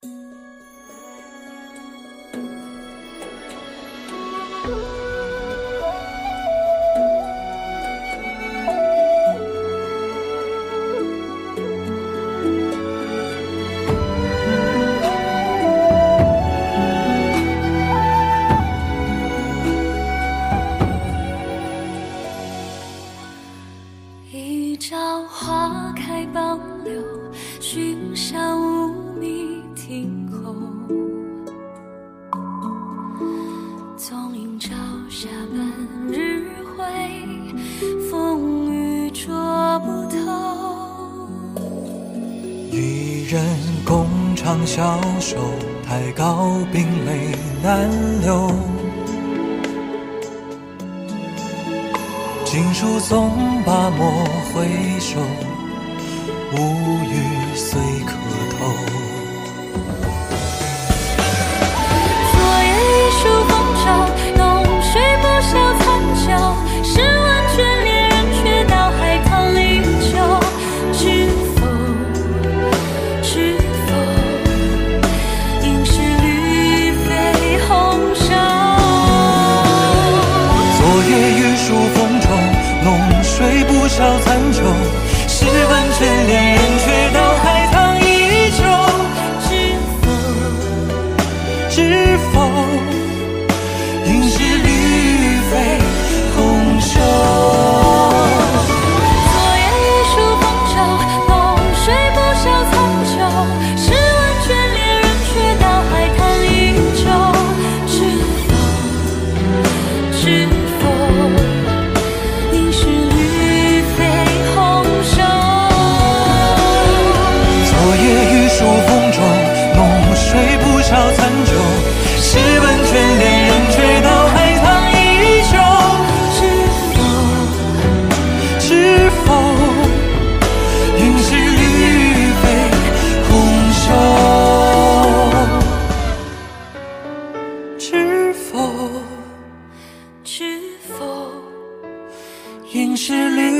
一朝花开傍流，寻山无觅听候。纵饮朝霞半日晖，风雨捉不透。 一人共长消瘦，太高冰泪难流。锦书纵罢莫回首，无语虽可透。 昨夜一树风潮，浓水不消残酒。试问卷帘人，却道海棠依旧。知否，知否，应是绿肥红瘦。 昨夜玉树风中，浓水不消残酒。试问卷帘人，却道海棠依旧。 知否， 知否，应是绿肥红瘦。 昨夜一树风潮，浓水不消残酒。试问卷帘人，却道海棠依旧。知否，知否，应是绿肥红瘦。 昨夜玉树风中，浓水不消残酒。试问卷帘人，却道海棠依旧。知否，应是绿肥红瘦。知否， 知否， 应是绿